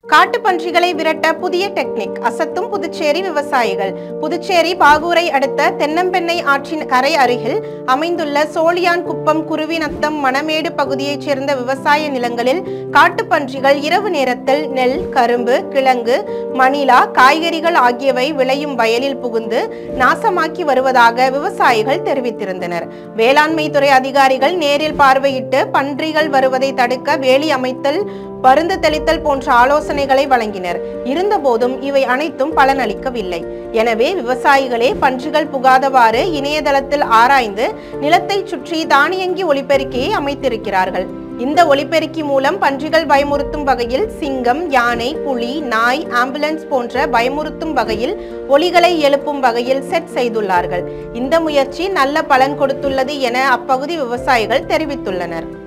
காட்டுப்பன்றிகளை விரட்ட புதிய டெக்னிக் அசத்தும் புதுச்சேரி விவசாயிகள். புதுச்சேரி பாகூரை அடுத்த தென்னம்பெண்ணை ஆற்றின் கரை அருகில் அமைந்துள்ள சோழியான்குப்பம், குருவிநத்தம், மணமேடு பகுதியைச் சேர்ந்த விவசாய நிலங்களில் காட்டுப்பன்றிகள் இரவு நேரத்தில் நெல், கரும்பு, கிழங்கு, மணிலா, காய்கறிகள் ஆகியவை விளையும் வயலில் புகுந்து நாசமாக்கி வருவதாக விவசாயிகள் தெரிவித்திருந்தனர். வேளாண்மை துறை அதிகாரிகள் நேரில் பார்வையிட்டு பன்றிகள் வருவதை தடுக்க வேலி அமைத்தல், மருந்து தெளித்தல் போன்ற ஆலோசனைகளை வழங்கினர். இருந்தபோதும் இவை அனைத்தும் பலனளிக்கவில்லை. எனவே விவசாயிகளே பன்றிகள் புகாதவாறு இணையதளத்தில் ஆராய்ந்து நிலத்தை சுற்றி தானியங்கி ஒலிபெருக்கியை அமைத்திருக்கிறார்கள். இந்த ஒலிபெருக்கி மூலம் பன்றிகள் பயமுறுத்தும் வகையில் சிங்கம், யானை, புலி, நாய், ஆம்புலன்ஸ் போன்ற பயமுறுத்தும் வகையில் ஒலிகளை எழுப்பும் வகையில் செட் செய்துள்ளார்கள். இந்த முயற்சி நல்ல பலன் கொடுத்துள்ளது என அப்பகுதி விவசாயிகள் தெரிவித்துள்ளனர்.